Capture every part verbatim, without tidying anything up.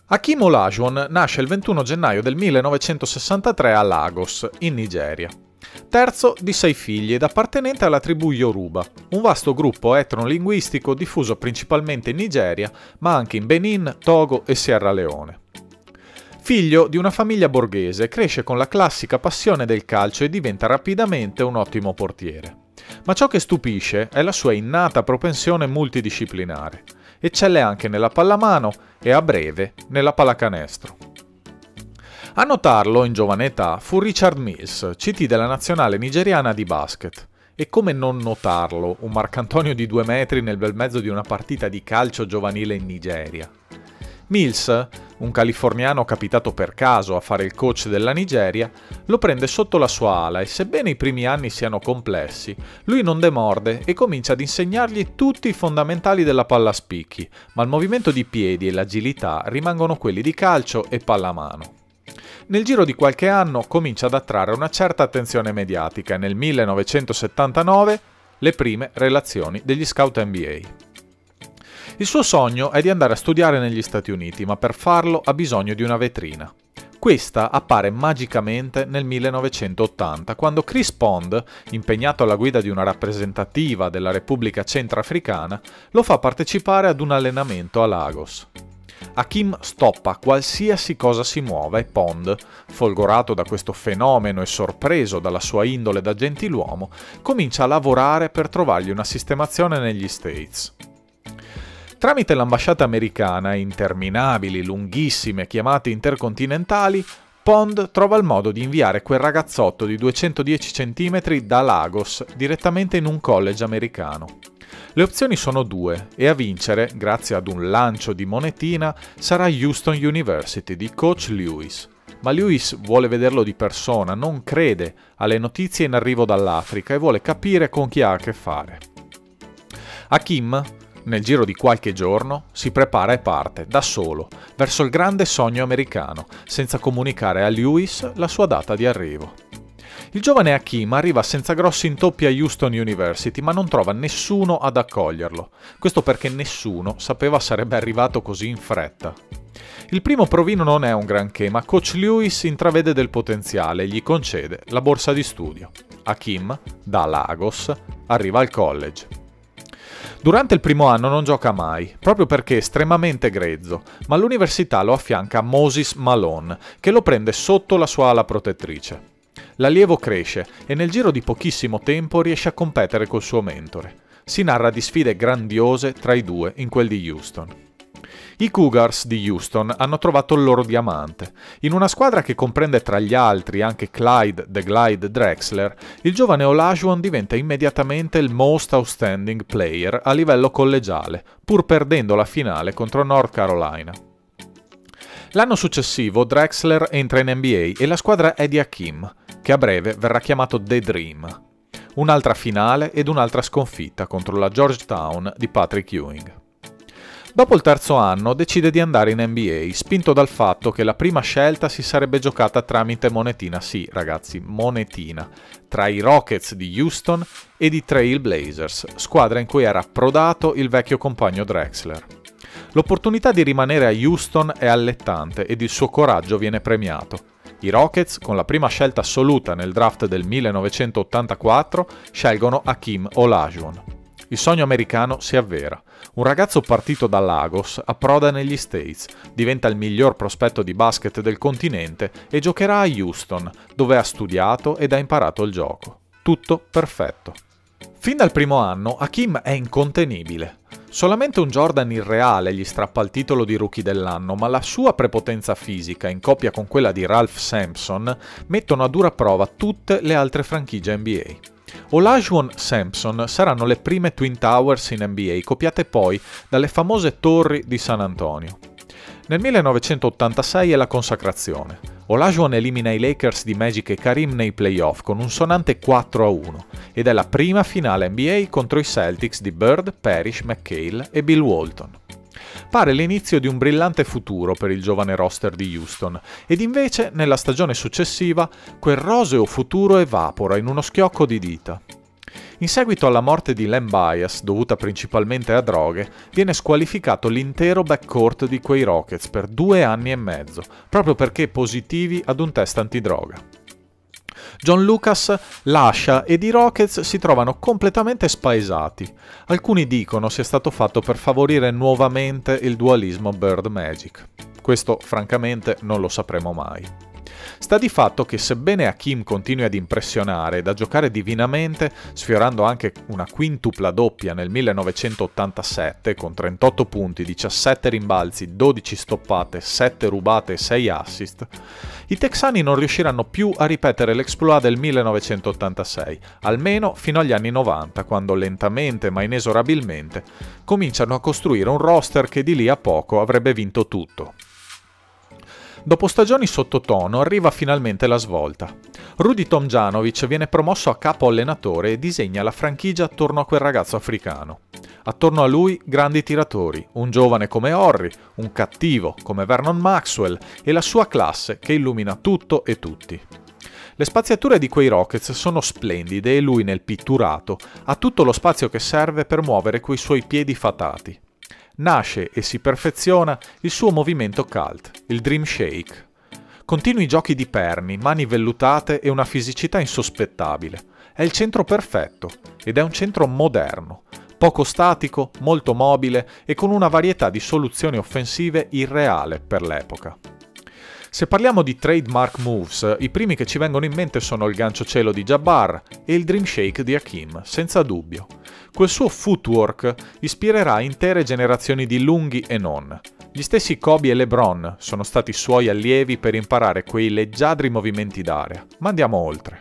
Hakeem Olajuwon nasce il ventuno gennaio del millenovecentosessantatré a Lagos, in Nigeria. Terzo di sei figli ed appartenente alla tribù Yoruba, un vasto gruppo etnolinguistico diffuso principalmente in Nigeria, ma anche in Benin, Togo e Sierra Leone. Figlio di una famiglia borghese, cresce con la classica passione del calcio e diventa rapidamente un ottimo portiere. Ma ciò che stupisce è la sua innata propensione multidisciplinare. Eccelle anche nella pallamano e, a breve, nella pallacanestro. A notarlo, in giovane età, fu Richard Mills, C T della nazionale nigeriana di basket. E come non notarlo, un Marcantonio di due metri nel bel mezzo di una partita di calcio giovanile in Nigeria? Mills, un californiano capitato per caso a fare il coach della Nigeria, lo prende sotto la sua ala e sebbene i primi anni siano complessi, lui non demorde e comincia ad insegnargli tutti i fondamentali della palla a spicchi, ma il movimento di piedi e l'agilità rimangono quelli di calcio e pallamano. Nel giro di qualche anno comincia ad attrarre una certa attenzione mediatica e nel millenovecentosettantanove le prime relazioni degli scout N B A. Il suo sogno è di andare a studiare negli Stati Uniti, ma per farlo ha bisogno di una vetrina. Questa appare magicamente nel millenovecentottanta, quando Chris Pond, impegnato alla guida di una rappresentativa della Repubblica Centrafricana, lo fa partecipare ad un allenamento a Lagos. Hakeem stoppa qualsiasi cosa si muova e Pond, folgorato da questo fenomeno e sorpreso dalla sua indole da gentiluomo, comincia a lavorare per trovargli una sistemazione negli States. Tramite l'ambasciata americana e interminabili, lunghissime chiamate intercontinentali, Pond trova il modo di inviare quel ragazzotto di duecentodieci centimetri da Lagos direttamente in un college americano. Le opzioni sono due e a vincere, grazie ad un lancio di monetina, sarà Houston University di coach Lewis. Ma Lewis vuole vederlo di persona, non crede alle notizie in arrivo dall'Africa e vuole capire con chi ha a che fare. Hakeem, nel giro di qualche giorno, si prepara e parte, da solo, verso il grande sogno americano, senza comunicare a Lewis la sua data di arrivo. Il giovane Hakeem arriva senza grossi intoppi a Houston University, ma non trova nessuno ad accoglierlo. Questo perché nessuno sapeva sarebbe arrivato così in fretta. Il primo provino non è un granché, ma coach Lewis intravede del potenziale e gli concede la borsa di studio. Hakeem, da Lagos, arriva al college. Durante il primo anno non gioca mai, proprio perché è estremamente grezzo, ma all'università lo affianca Moses Malone, che lo prende sotto la sua ala protettrice. L'allievo cresce e nel giro di pochissimo tempo riesce a competere col suo mentore. Si narra di sfide grandiose tra i due in quel di Houston. I Cougars di Houston hanno trovato il loro diamante. In una squadra che comprende tra gli altri anche Clyde the Glide Drexler, il giovane Olajuwon diventa immediatamente il most outstanding player a livello collegiale, pur perdendo la finale contro North Carolina. L'anno successivo Drexler entra in N B A e la squadra è di Hakeem, che a breve verrà chiamato The Dream. Un'altra finale ed un'altra sconfitta contro la Georgetown di Patrick Ewing. Dopo il terzo anno decide di andare in N B A, spinto dal fatto che la prima scelta si sarebbe giocata tramite monetina, sì ragazzi, monetina, tra i Rockets di Houston ed i Trail Blazers, squadra in cui era approdato il vecchio compagno Drexler. L'opportunità di rimanere a Houston è allettante ed il suo coraggio viene premiato. I Rockets, con la prima scelta assoluta nel draft del millenovecentottantaquattro, scelgono Hakeem Olajuwon. Il sogno americano si avvera. Un ragazzo partito da Lagos approda negli States, diventa il miglior prospetto di basket del continente e giocherà a Houston, dove ha studiato ed ha imparato il gioco. Tutto perfetto. Fin dal primo anno Hakeem è incontenibile. Solamente un Jordan irreale gli strappa il titolo di rookie dell'anno, ma la sua prepotenza fisica, in coppia con quella di Ralph Sampson, mettono a dura prova tutte le altre franchigie N B A. Olajuwon Sampson saranno le prime Twin Towers in N B A, copiate poi dalle famose torri di San Antonio. Nel millenovecentottantasei è la consacrazione. Olajuwon elimina i Lakers di Magic e Kareem nei playoff con un sonante quattro a uno ed è la prima finale N B A contro i Celtics di Bird, Parrish, McHale e Bill Walton. Pare l'inizio di un brillante futuro per il giovane roster di Houston, ed invece nella stagione successiva quel roseo futuro evapora in uno schiocco di dita. In seguito alla morte di Len Bias, dovuta principalmente a droghe, viene squalificato l'intero backcourt di quei Rockets per due anni e mezzo, proprio perché positivi ad un test antidroga. John Lucas lascia ed i Rockets si trovano completamente spaesati. Alcuni dicono sia stato fatto per favorire nuovamente il dualismo Bird Magic. Questo francamente non lo sapremo mai. Sta di fatto che sebbene Hakeem continui ad impressionare ed a giocare divinamente, sfiorando anche una quintupla doppia nel millenovecentottantasette con trentotto punti, diciassette rimbalzi, dodici stoppate, sette rubate e sei assist, i texani non riusciranno più a ripetere l'exploit del millenovecentottantasei, almeno fino agli anni novanta, quando lentamente ma inesorabilmente cominciano a costruire un roster che di lì a poco avrebbe vinto tutto. Dopo stagioni sottotono arriva finalmente la svolta. Rudy Tomjanovic viene promosso a capo allenatore e disegna la franchigia attorno a quel ragazzo africano. Attorno a lui grandi tiratori, un giovane come Horry, un cattivo come Vernon Maxwell e la sua classe che illumina tutto e tutti. Le spaziature di quei Rockets sono splendide e lui nel pitturato ha tutto lo spazio che serve per muovere quei suoi piedi fatati. Nasce e si perfeziona il suo movimento cult, il Dream Shake. Continui giochi di perni, mani vellutate e una fisicità insospettabile. È il centro perfetto ed è un centro moderno, poco statico, molto mobile e con una varietà di soluzioni offensive irreale per l'epoca. Se parliamo di trademark moves, i primi che ci vengono in mente sono il gancio cielo di Jabbar e il Dream Shake di Hakeem, senza dubbio. Quel suo footwork ispirerà intere generazioni di lunghi e non. Gli stessi Kobe e LeBron sono stati suoi allievi per imparare quei leggiadri movimenti d'area, ma andiamo oltre.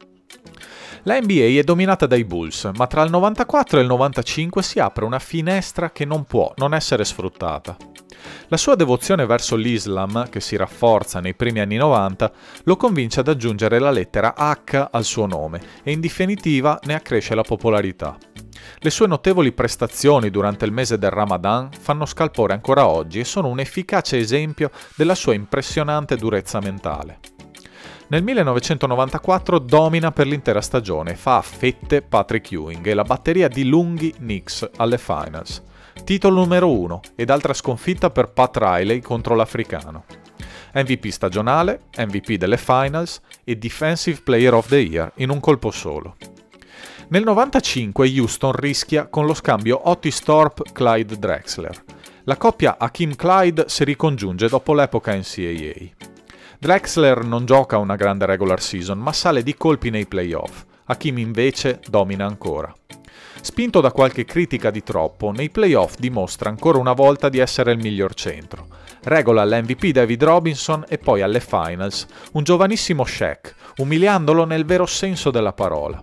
La N B A è dominata dai Bulls, ma tra il novantaquattro e il novantacinque si apre una finestra che non può non essere sfruttata. La sua devozione verso l'Islam, che si rafforza nei primi anni novanta, lo convince ad aggiungere la lettera H al suo nome e in definitiva ne accresce la popolarità. Le sue notevoli prestazioni durante il mese del Ramadan fanno scalpore ancora oggi e sono un efficace esempio della sua impressionante durezza mentale. Nel millenovecentonovantaquattro domina per l'intera stagione e fa a fette Patrick Ewing e la batteria di lunghi Knicks alle finals. Titolo numero uno ed altra sconfitta per Pat Riley contro l'africano. M V P stagionale, M V P delle finals e Defensive Player of the Year in un colpo solo. Nel novantacinque Houston rischia con lo scambio Otis Thorpe-Clyde Drexler. La coppia Hakeem-Clyde si ricongiunge dopo l'epoca N C A A. Drexler non gioca una grande regular season ma sale di colpi nei playoff. Hakeem invece domina ancora. Spinto da qualche critica di troppo, nei playoff dimostra ancora una volta di essere il miglior centro. Regola l'M V P David Robinson e poi alle finals un giovanissimo Shaq, umiliandolo nel vero senso della parola.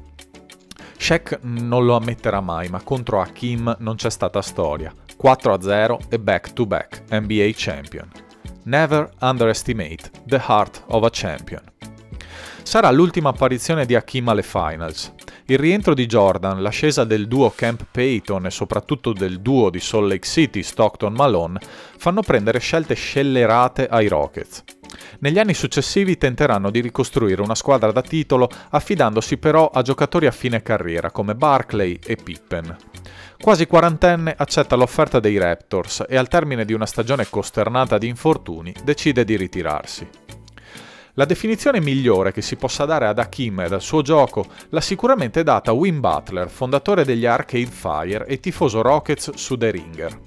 Shaq non lo ammetterà mai, ma contro Hakeem non c'è stata storia. quattro a zero e back to back N B A champion. Never underestimate the heart of a champion. Sarà l'ultima apparizione di Hakeem alle finals. Il rientro di Jordan, l'ascesa del duo Camp Payton e soprattutto del duo di Salt Lake City Stockton-Malone fanno prendere scelte scellerate ai Rockets. Negli anni successivi tenteranno di ricostruire una squadra da titolo affidandosi però a giocatori a fine carriera come Barkley e Pippen. Quasi quarantenne accetta l'offerta dei Raptors e al termine di una stagione costernata di infortuni decide di ritirarsi. La definizione migliore che si possa dare ad Hakeem e al suo gioco l'ha sicuramente data Win Butler, fondatore degli Arcade Fire e tifoso Rockets su The Ringer.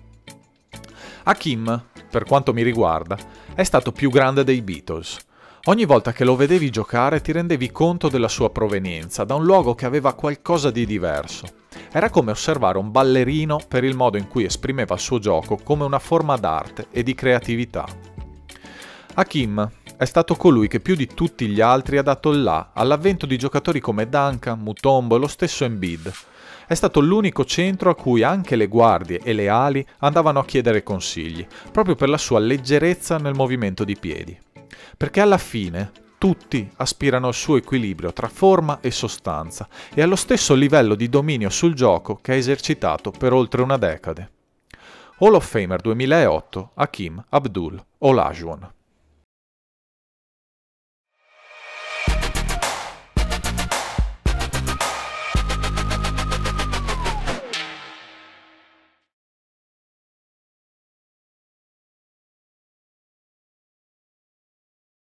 Hakeem, per quanto mi riguarda, è stato più grande dei Beatles. Ogni volta che lo vedevi giocare ti rendevi conto della sua provenienza, da un luogo che aveva qualcosa di diverso. Era come osservare un ballerino per il modo in cui esprimeva il suo gioco come una forma d'arte e di creatività. Hakeem è stato colui che più di tutti gli altri ha dato il là all'avvento di giocatori come Duncan, Mutombo e lo stesso Embiid. È stato l'unico centro a cui anche le guardie e le ali andavano a chiedere consigli, proprio per la sua leggerezza nel movimento di piedi. Perché alla fine tutti aspirano al suo equilibrio tra forma e sostanza e allo stesso livello di dominio sul gioco che ha esercitato per oltre una decade. Hall of Famer duemilaotto, Hakeem Abdul-Olajuwon.